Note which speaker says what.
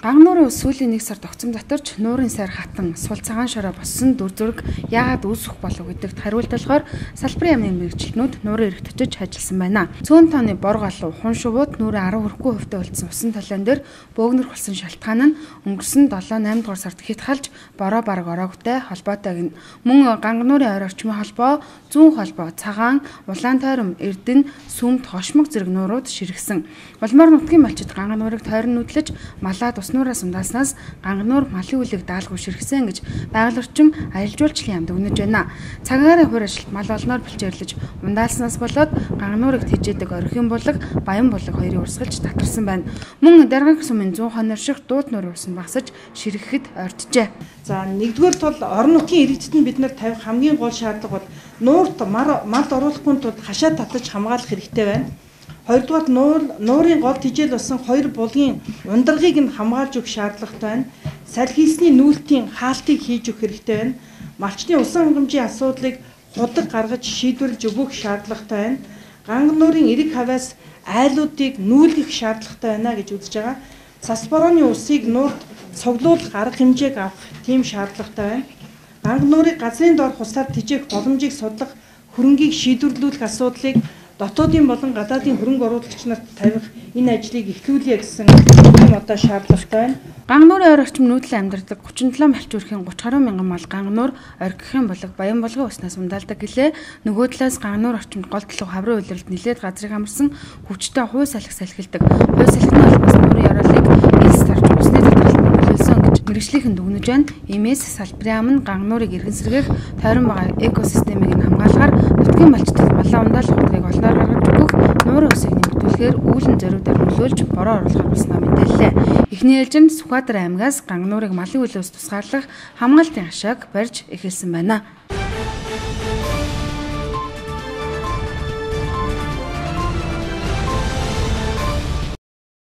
Speaker 1: Ган нуурын сүүлийн нэг сар тогтсон доторч нуурын сайр хатан сул цагаан шороо боссон дүр зураг яагаад үүсэх болов гэдэгт хариулт болохоор салбарын яамны мэргэжилтнүүд нуурын эрэгт очиж ажилласан байна. Цөөн тооны бор галуу хун шувууд нуурын 10 хүрэхгүй хувьтай үлдсэн усан талан дээр бөөгнөр болсон шалтгаан нь өнгөрсөн 7-8 дугаар сард хит халж бороо бараг ороогтой холбоотой гэнэ. Мөн Ган нуурын ойр орчмын холбоо, зүүн холбоо, цагаан, улаан тойром, эрдэнэ, сүмд, хошмог зэрэг нуурууд ширхсэн. Улмаар нутгийн малчид Ган нуурыг тойрон нүдлэж малаад нуураас ундааснаас Ган нуур малын үлэг даалгүй ширхсэн гэж байгаль орчин аялал жуулчлалын яамд өгнөж байна. Цагаараа хур ажилт мал олноор бэлчээрлэж ундааснаас болоод Ган нуурыг тэжээдэг орхин булаг, баян булаг хоёрыг урсгалж татарсан байна. Мөн даргаах сумын 100 хонор шиг дууд нуурын ус нь багасж ширхэхэд орджээ.
Speaker 2: За нэгдүгээр тул орон нутгийн иргэдэд нь бид нар тавих хамгийн гол шаардлага бол нуурт мал оруулахгүй тулд хашаа татаж хамгаалах хэрэгтэй байна. Хоёрдугаар нуурын гол тижэл болсон хоёр булгийн ундрагыг нь хамгаалж өгөх шаардлагатай байна. Салхийсний нүүлтийн хаалтыг хийж өгөх хэрэгтэй байна. Малчны усан хангамжийн асуудлыг худаг гаргаж шийдвэрлэж өгөх шаардлагатай байна. Ган нуурын эрэг хавьяас айлуудыг нүүлгэх шаардлагатай байна гэж үзэж байгаа. Цас борооны усыг нуурт цуглуулах арга хэмжээг авах тийм шаардлагатай байна. Ган нуурыг газрын доор хуслаар тижээх боломжийг судлах хөрөнгийг шийдвэрлүүлэх асуудлыг дотоодын болон гадаадын хөрөнгө оруулагч нарт тавих энэ ажлыг эхлүүлье гэсэн ийм одоо шаардлагатай байна.
Speaker 1: Ган нуурын ойр орчим нүүдэл амьдардаг 37 малчуурхийн 30 гаруй мянган мал Ган нуур оргихийн булаг баян булгын уснаас ундаалдаг гэлээ. Нөгөө талаас Ган нуур орчимд гол төлөв хаврын улиралд нэлээд газрыг амарсан хүчтэй хуй салхи салхилдаг. Хуй салхины холбоос нуурын ёроолыг элс тарж усны татгалт нөлөөлсөн гэж мэргэжлийнхэн дүгнэж байна. Иймээс салбарын яам нь Ган нуурыг эргэн сэргээх тойрон байгаа экосистемийг нь хамгаалахаар нутгийн малчдад малаа ундаалах хугацааг олноор гаргаж өгөх нуурын усыг нэмэгдүүлэхээр үүлэн зориудаар нөлөөлж бороо оруулахар болсноо мэдээллээ. Эхний ээлжинд Сүхбаатар аймгаас Ган нуурыг малын үлээс тусгаарлах хамгаалтын хашааг барьж эхэлсэн байна.